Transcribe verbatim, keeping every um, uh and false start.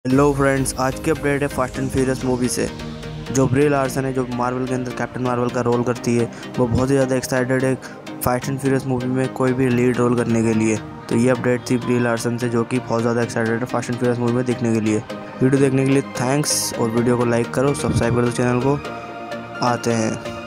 Hello friends, आज की update है फास्ट एंड फ्यूरियस मूवी से। जो ब्री लार्सन है, जो मार्वल के अंदर कैप्टन मार्वल का रोल करती है, वो बहुत ही ज़्यादा एक्साइटेड है फास्ट एंड फ्यूरियस मूवी में कोई भी लीड रोल करने के लिए। तो ये अपडेट थी ब्री लार्सन से, जो कि बहुत ज़्यादा एक्साइटेड है फास्ट एंड फ्यूरियस मूवी में देखने के लिए। वीडियो देखने के लिए थैंक्स, और वीडियो को लाइक करो, सब्सक्राइब कर दो चैनल को। आते हैं।